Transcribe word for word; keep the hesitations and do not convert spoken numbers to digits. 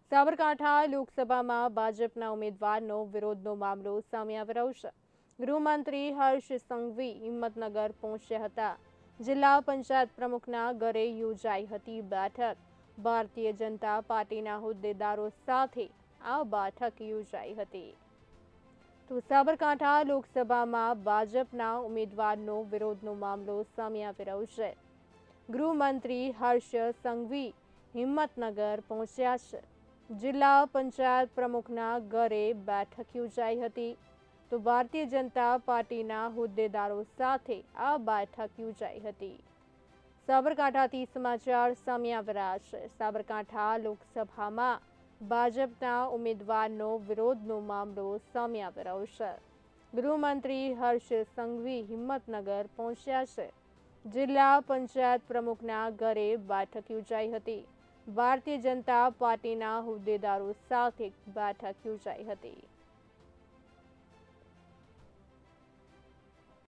સાબરકાંઠા લોકસભામાં ભાજપના ઉમેદવારનો વિરોધનો મામલો સામે આવી રહ્યો છે। ગૃહમંત્રી હર્ષ સંઘવી હિંમતનગર પહોંચ્યા હતા। જિલ્લા પંચાયત પ્રમુખના ઘરે યોજાઈ હતી બેઠક। ભારતીય જનતા પાર્ટીના હોદ્દેદારો સાથે આ બેઠક યોજાઈ હતી। તો સાબરકાંઠા લોકસભામાં ભાજપના ઉમેદવારનો વિરોધનો મામલો સામે આવી રહ્યો છે। ગૃહમંત્રી હર્ષ સંઘવી હિંમતનગર પહોંચ્યા છે। જિલ્લા પંચાયત પ્રમુખના ઘરે બેઠક યોજાઈ હતી। તો ભારતીય જનતા પાર્ટીના હોદ્દેદારો સાથે આ બેઠક યોજાઈ હતી। સાબરકાંઠાથી સમાચાર સામે આવી રહ્યા છે। સાબરકાંઠા લોકસભામાં ભાજપના ઉમેદવારનો વિરોધનો મામલો સામે આવી રહ્યો છે। ગૃહમંત્રી હર્ષ સંઘવી હિંમતનગર પહોંચ્યા છે। જિલ્લા પંચાયત પ્રમુખના ઘરે બેઠક યોજાઈ હતી। ભારતીય જનતા પાર્ટીના હોદ્દેદારો સાથે બેઠક યોજાઈ હતી।